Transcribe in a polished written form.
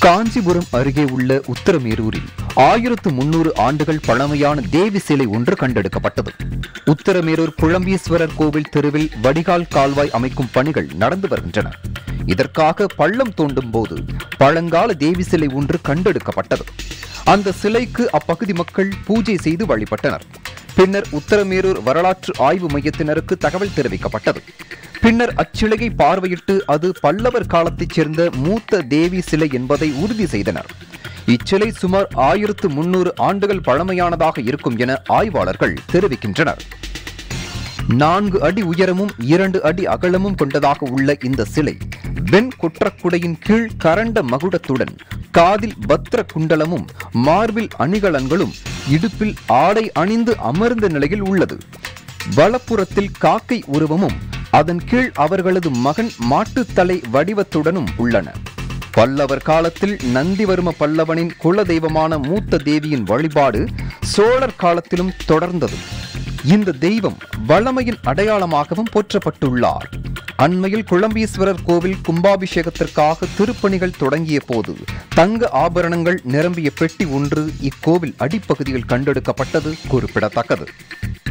காஞ்சிபுரம் அருகே உள்ள உத்தரமேரூரில் 1300 ஆண்டுகள் பழமையான தேவி சிலை ஒன்று கண்டெடுக்கப்பட்டது. உத்தரமேரூர் குழம்பீஸ்வரர் கோவில் தெருவில் வடிகால் கால்வாய் அமைக்கும் பணிகள் நடந்து வருகின்றன. இதற்காக பள்ளம் தோண்டும் போது பழங்கால தேவி சிலை ஒன்று கண்டெடுக்கப்பட்டது. அந்த சிலைக்கு அப்பகுதி மக்கள் பூஜை செய்து வழிபட்டனர். பின்னர் உத்தரமேரூர் வரலாற்று ஆய்வு மையத்தினருக்கு தகவல் தெரிவிக்கப்பட்டது. பின்னர் அச்சிலையை பார்வையிட்டு அது பல்லவர் காலத்தைச் சேர்ந்த மூத்த தேவி சிலை என்பதை உறுதி செய்தனர். இச்சிலை சுமார் 1300 ஆண்டுகள் பழமையானதாக இருக்கும் என ஆய்வாளர்கள் தெரிவிக்கின்றனர். 4 அடி உயரமும் 2 அடி அகலமும் கொண்டதாக உள்ள இந்த சிலை வெண் குற்றக்குடையின் கீழ் கரண்ட மகுடத்துடன் காதில் பத்ர குண்டலமும் மார்பில் அணிகலன்களும் இடுப்பில் ஆடை அணிந்து அமர்ந்த நிலையில் உள்ளது. வலப்புறத்தில் காக்கை உருவமும் அதன் கீழ் அவர்களது மகன் மாட்டுத்தலை வடிவத்துடனும் உள்ளன. பல்லவர் காலத்தில் நந்திவர்ம பல்லவனின் குல தெய்வமான மூத்த தேவியின் வழிபாடு சோழர் காலத்திலும் தொடர்ந்தது. இந்த தெய்வம் வளமையின் அடையாளமாகவும் போற்றப்பட்டுள்ளார். அண்மையில் குழம்பீஸ்வரர் கோவில் கும்பாபிஷேகத்திற்காக திருப்பணிகள் தொடங்கிய போது தங்க ஆபரணங்கள் நிரம்பிய பெட்டி ஒன்று இக்கோவில் அடிப்பகுதியில் கண்டெடுக்கப்பட்டது குறிப்பிடத்தக்கது.